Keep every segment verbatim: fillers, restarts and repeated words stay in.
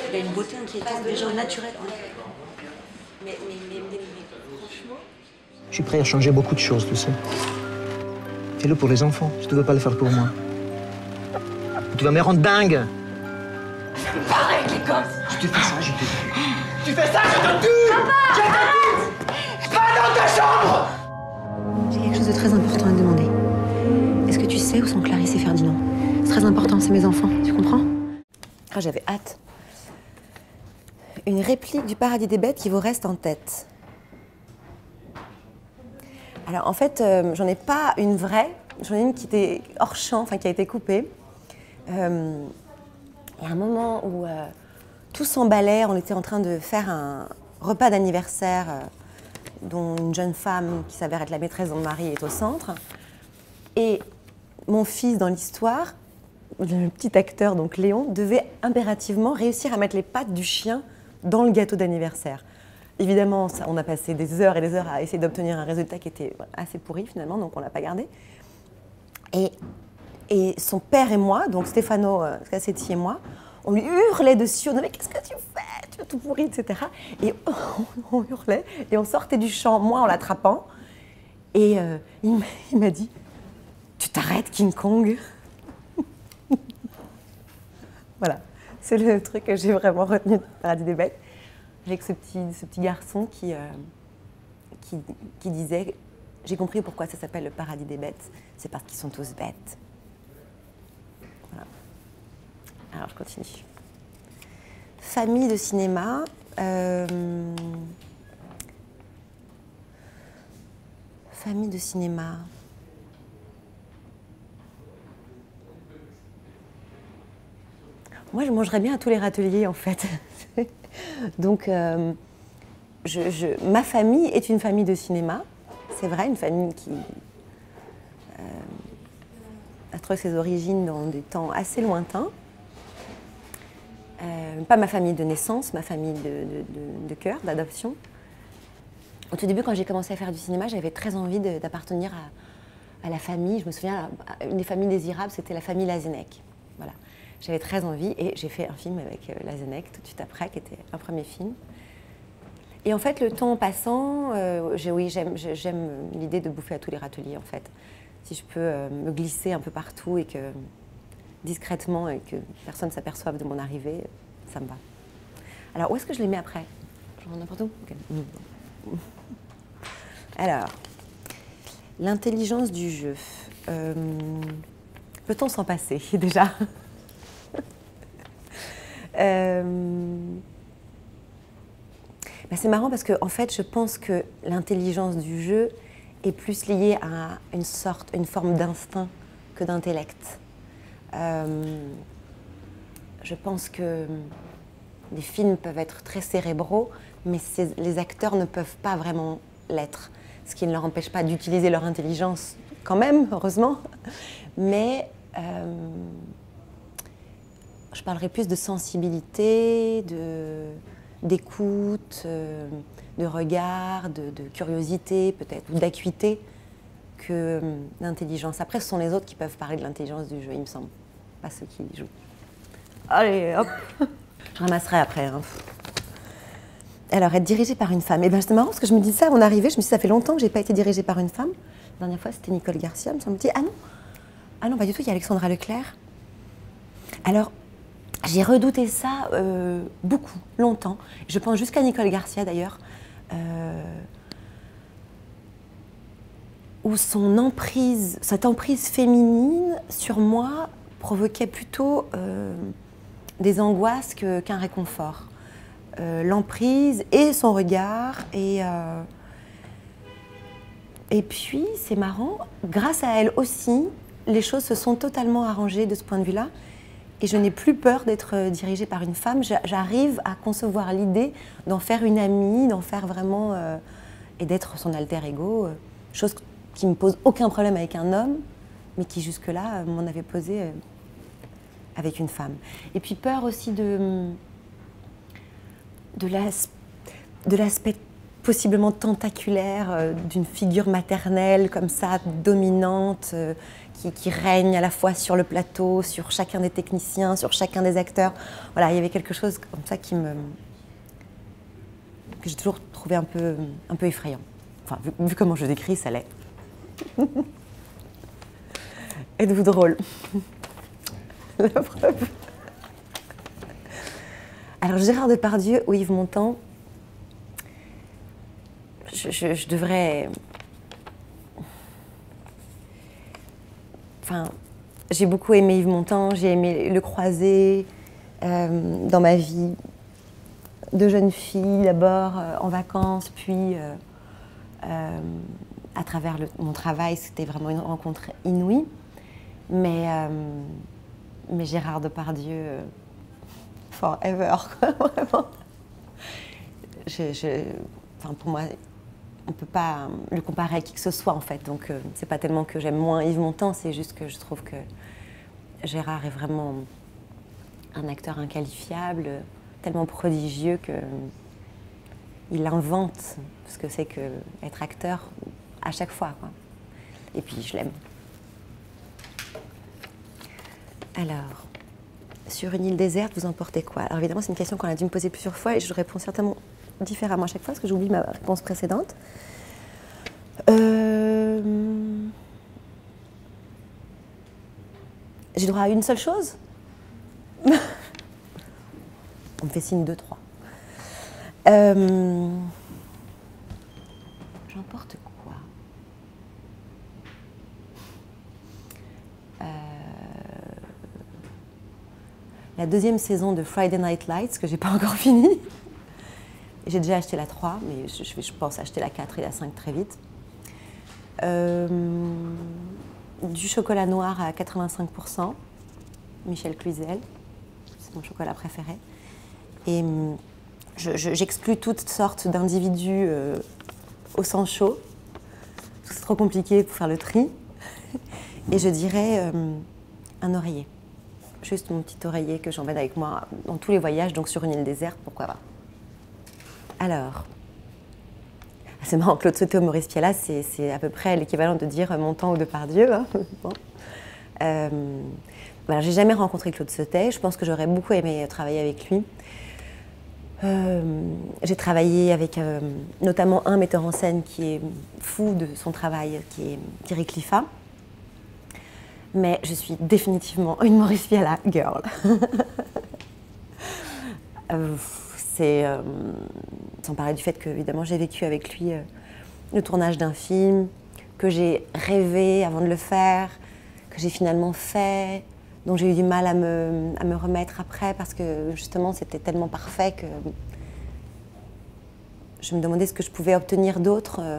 Il a une beauté inquiétante, déjà au naturel. Hein. Mais, mais, mais, mais, mais franchement... Je suis prêt à changer beaucoup de choses, tu sais. Fais-le pour les enfants, si tu veux pas le faire pour moi. Tu vas me rendre dingue. Pareil, les gosses. Si tu fais ça, je te tue. Tu fais ça, je te tue. Papa, je te tue. Va dans ta chambre. J'ai quelque chose de très important à te demander. Est-ce que tu sais où sont Clarisse et Ferdinand? C'est très important, c'est mes enfants, tu comprends? Ah, j'avais hâte. Une réplique du Paradis des Bêtes qui vous reste en tête. Alors en fait, euh, j'en ai pas une vraie, j'en ai une qui était hors champ, enfin qui a été coupée. Euh, il y a un moment où euh, tout s'emballait, on était en train de faire un repas d'anniversaire euh, dont une jeune femme qui s'avère être la maîtresse de mon mari est au centre. Et mon fils dans l'histoire, le petit acteur, donc Léon, devait impérativement réussir à mettre les pattes du chien dans le gâteau d'anniversaire. Évidemment, ça, on a passé des heures et des heures à essayer d'obtenir un résultat qui était assez pourri finalement, donc on ne l'a pas gardé. Et, et son père et moi, donc Stefano euh, Cassetti et moi, on lui hurlait dessus, on disait « Mais qu'est-ce que tu fais? Tu es tout pourri, et cetera » Et on, on hurlait, et on sortait du champ, moi en l'attrapant, et euh, il m'a dit « Tu t'arrêtes, King Kong ?» Voilà, c'est le truc que j'ai vraiment retenu du Paradis des Bêtes. Avec ce petit, ce petit garçon qui, euh, qui, qui disait « J'ai compris pourquoi ça s'appelle le Paradis des Bêtes, c'est parce qu'ils sont tous bêtes. » Voilà. Alors, je continue. Famille de cinéma. Euh... Famille de cinéma. Moi, je mangerais bien à tous les râteliers, en fait. Donc, euh, je, je, ma famille est une famille de cinéma. C'est vrai, une famille qui euh, a trouvé ses origines dans des temps assez lointains. Euh, pas ma famille de naissance, ma famille de, de, de, de cœur, d'adoption. Au tout début, quand j'ai commencé à faire du cinéma, j'avais très envie d'appartenir à, à la famille. Je me souviens, une des familles désirables, c'était la famille Lazenec. Voilà. J'avais très envie et j'ai fait un film avec euh, Lazenec tout de suite après, qui était un premier film. Et en fait, le temps passant, euh, oui, j'aime l'idée de bouffer à tous les râteliers, en fait. Si je peux euh, me glisser un peu partout et que, discrètement, et que personne ne s'aperçoive de mon arrivée, ça me va. Alors, où est-ce que je les mets après? Genre n'importe où? Okay. Mmh. Alors, l'intelligence du jeu. Euh, Peut-on s'en passer, déjà? Euh... Ben c'est marrant parce que en fait, je pense que l'intelligence du jeu est plus liée à une sorte, une forme d'instinct que d'intellect. Euh... Je pense que les films peuvent être très cérébraux, mais les acteurs ne peuvent pas vraiment l'être, ce qui ne leur empêche pas d'utiliser leur intelligence quand même, heureusement. Mais euh... je parlerai plus de sensibilité, d'écoute, de, de regard, de, de curiosité peut-être, ou d'acuité, que d'intelligence. Après, ce sont les autres qui peuvent parler de l'intelligence du jeu, il me semble, pas ceux qui jouent. Allez, hop. Je ramasserai après. Hein. Alors, être dirigée par une femme. Et ben, c'est marrant parce que je me dis ça à mon arrivée, je me suis dit, ça fait longtemps que je n'ai pas été dirigée par une femme. La dernière fois, c'était Nicole Garcia, me semble-t-il. Ah non, ah non, pas du tout, il y a Alexandra Leclerc. Alors, j'ai redouté ça euh, beaucoup, longtemps. Je pense jusqu'à Nicole Garcia d'ailleurs, euh, où son emprise, cette emprise féminine sur moi provoquait plutôt euh, des angoisses que, qu'un réconfort. Euh, L'emprise et son regard et euh, et puis c'est marrant, grâce à elle aussi, les choses se sont totalement arrangées de ce point de vue-là. Et je n'ai plus peur d'être dirigée par une femme. J'arrive à concevoir l'idée d'en faire une amie, d'en faire vraiment... Euh, et d'être son alter ego. Euh, chose qui ne me pose aucun problème avec un homme, mais qui jusque-là euh, m'en avait posé euh, avec une femme. Et puis peur aussi de, de l'aspect possiblement tentaculaire euh, d'une figure maternelle comme ça, dominante, euh, qui, qui règne à la fois sur le plateau, sur chacun des techniciens, sur chacun des acteurs. Voilà, il y avait quelque chose comme ça qui me... que j'ai toujours trouvé un peu, un peu effrayant. Enfin, vu, vu comment je décris, ça l'est. Êtes-vous drôle? La preuve. Alors, Gérard Depardieu ou Yves Montand, je, je, je devrais... Enfin, j'ai beaucoup aimé Yves Montand, j'ai aimé le croiser euh, dans ma vie de jeune fille, d'abord euh, en vacances, puis euh, euh, à travers le, mon travail, c'était vraiment une rencontre inouïe. Mais, euh, mais Gérard Depardieu, euh, forever, quoi, vraiment. Je, je, enfin, pour moi, on ne peut pas le comparer à qui que ce soit, en fait. Donc, euh, c'est pas tellement que j'aime moins Yves Montand, c'est juste que je trouve que Gérard est vraiment un acteur inqualifiable, tellement prodigieux qu'il invente ce que c'est qu'être acteur à chaque fois, quoi. Et puis, je l'aime. Alors, sur une île déserte, vous emportez quoi? Alors évidemment, c'est une question qu'on a dû me poser plusieurs fois et je réponds certainement différemment à chaque fois parce que j'oublie ma réponse précédente. Euh... J'ai droit à une seule chose? On me fait signe deux, trois. Euh... J'emporte quoi? euh... La deuxième saison de Friday Night Lights, que j'ai pas encore fini. J'ai déjà acheté la trois, mais je, je, je pense acheter la quatre et la cinq très vite. Euh, du chocolat noir à quatre-vingt-cinq pour cent, Michel Cluzel, c'est mon chocolat préféré. Et j'exclus je, je, toutes sortes d'individus euh, au sang chaud, c'est trop compliqué pour faire le tri. Et je dirais euh, un oreiller. Juste mon petit oreiller que j'emmène avec moi dans tous les voyages, donc sur une île déserte, pourquoi pas. Alors, c'est marrant, Claude Sauté ou Maurice Pialat, c'est à peu près l'équivalent de dire Montand ou Depardieu. Hein. Bon. Euh, voilà, j'ai jamais rencontré Claude Sauté, je pense que j'aurais beaucoup aimé travailler avec lui. Euh, j'ai travaillé avec euh, notamment un metteur en scène qui est fou de son travail, qui est Thierry Cliffat. Mais je suis définitivement une Maurice Pialat girl. euh, C'est, euh, sans parler du fait que, évidemment, j'ai vécu avec lui euh, le tournage d'un film, que j'ai rêvé avant de le faire, que j'ai finalement fait, dont j'ai eu du mal à me, à me remettre après parce que, justement, c'était tellement parfait que je me demandais ce que je pouvais obtenir d'autre. Euh,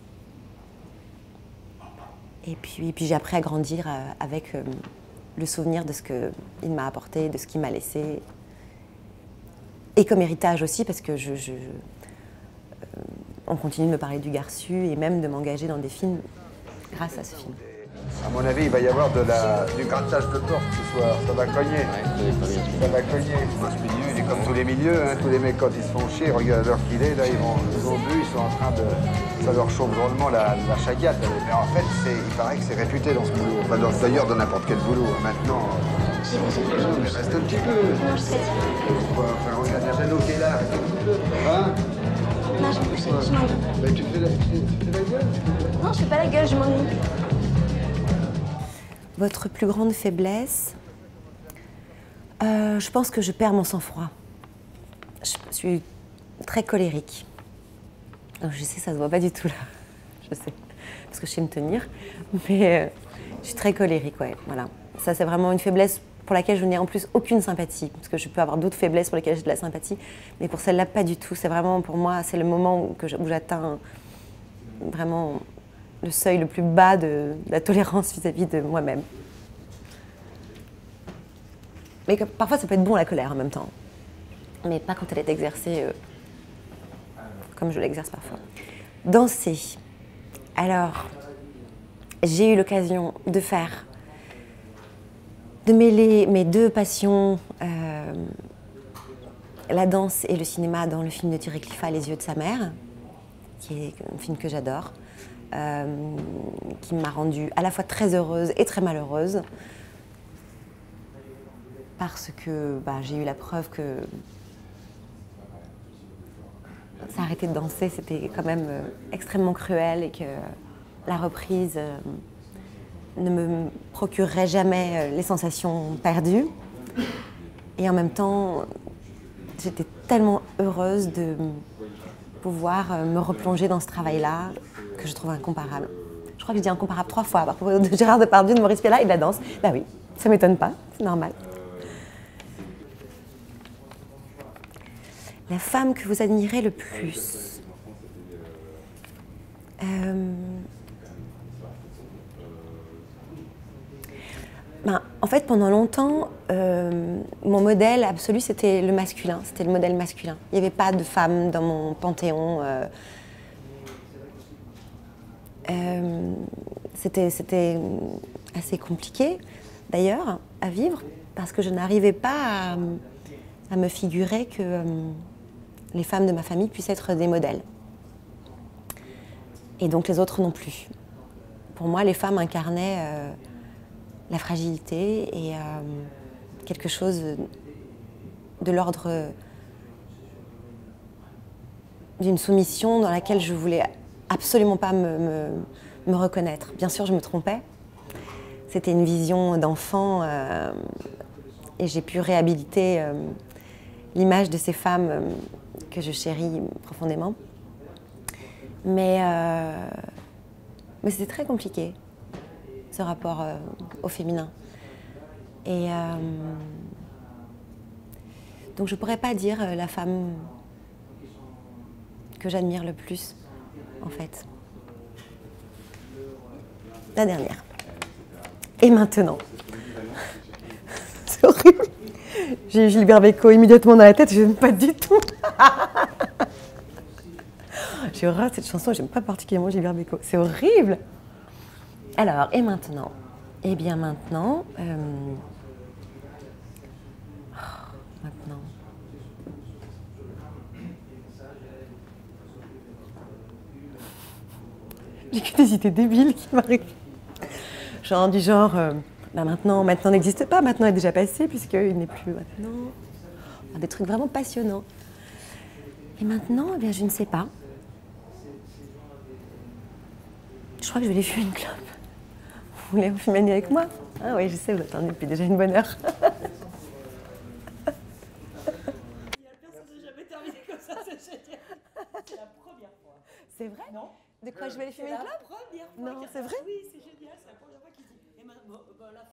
Et puis, puis j'ai appris à grandir euh, avec euh, le souvenir de ce qu'il m'a apporté, de ce qu'il m'a laissé. Et comme héritage aussi, parce que je, je, je, euh, on continue de me parler du Garçu et même de m'engager dans des films grâce à ce film. À mon avis, il va y avoir de la, du grattage de porte ce soir. Ça va cogner. Ça va cogner. Ce milieu, il est comme tous les milieux. Hein. Tous les mecs, quand ils se font chier, regarde l'heure qu'il est. Là, ils, vont, ils ont bu, ils sont en train de... Ça leur chauffe drôlement la, la chagate. Mais en fait, il paraît que c'est réputé dans ce boulot. Enfin, d'ailleurs, dans n'importe quel boulot. Maintenant, euh, mais reste un petit peu. Non, je sais. Enfin, regarde, il y a Jeannot qui est là. Reste un petit peu. Hein? Non, je, je, je m'ennuie. Ben, tu fais la, tu fais, tu fais la gueule? Non, je fais pas la gueule, je m'ennuie. Votre plus grande faiblesse? euh, Je pense que je perds mon sang-froid. Je suis très colérique. Alors, je sais, ça se voit pas du tout là. Je sais, parce que je sais me tenir. Mais euh, je suis très colérique, ouais. Voilà. Ça, c'est vraiment une faiblesse pour laquelle je n'ai en plus aucune sympathie. Parce que je peux avoir d'autres faiblesses pour lesquelles j'ai de la sympathie. Mais pour celle-là, pas du tout. C'est vraiment, pour moi, c'est le moment où, où j'atteins vraiment le seuil le plus bas de, de la tolérance vis-à-vis de moi-même. Mais que, parfois, ça peut être bon la colère en même temps. Mais pas quand elle est exercée euh, comme je l'exerce parfois. Danser. Alors, j'ai eu l'occasion de faire, de mêler mes deux passions, euh, la danse et le cinéma, dans le film de Thierry Cliffat, Les yeux de sa mère. qui est un film que j'adore, euh, qui m'a rendue à la fois très heureuse et très malheureuse, parce que bah, j'ai eu la preuve que s'arrêter de danser, c'était quand même euh, extrêmement cruel et que la reprise euh, ne me procurerait jamais euh, les sensations perdues. Et en même temps, j'étais tellement heureuse de pouvoir euh, me replonger dans ce travail-là que je trouve incomparable. Je crois que je dis incomparable trois fois à propos de Gérard Depardieu, de Maurice Pialat et de la danse. Bah oui, ça m'étonne pas, c'est normal. La femme que vous admirez le plus. Euh... Ben, en fait, pendant longtemps, euh, mon modèle absolu, c'était le masculin. C'était le modèle masculin. Il n'y avait pas de femme dans mon panthéon. Euh... Euh... C'était, c'était assez compliqué, d'ailleurs, à vivre, parce que je n'arrivais pas à, à me figurer que euh, les femmes de ma famille puissent être des modèles. Et donc les autres non plus. Pour moi, les femmes incarnaient euh, la fragilité et euh, quelque chose de l'ordre d'une soumission dans laquelle je voulais absolument pas me, me, me reconnaître. Bien sûr, je me trompais. C'était une vision d'enfant euh, et j'ai pu réhabiliter euh, l'image de ces femmes euh, que je chéris profondément. Mais, euh, mais c'était très compliqué, ce rapport euh, au féminin. Et euh, donc je ne pourrais pas dire euh, la femme que j'admire le plus, en fait. La dernière. Et maintenant. C'est horrible. J'ai eu Gilbert Bécaud immédiatement dans la tête, je n'aime pas du tout. J'ai horreur de cette chanson, j'aime pas particulièrement Gilbert Bécaud. C'est horrible. Alors, et maintenant? Eh bien maintenant... Euh... Oh, maintenant... J'ai que des idées débiles qui m'arrivent. Genre du genre... Euh... Bah maintenant, maintenant n'existe pas, maintenant est déjà passé puisqu'il n'est plus maintenant. Enfin, des trucs vraiment passionnants. Et maintenant, eh bien, je ne sais pas. Je crois que je vais aller fumer une clope. Vous voulez fumer une avec moi? Ah oui, je sais, vous attendez depuis déjà une bonne heure. C'est vrai? Non. De quoi je vais aller fumer une clope? Première fois. Non, c'est vrai? Oui, c'est génial, c'est la première fois qu'il dit. Et maintenant, bon, ben, la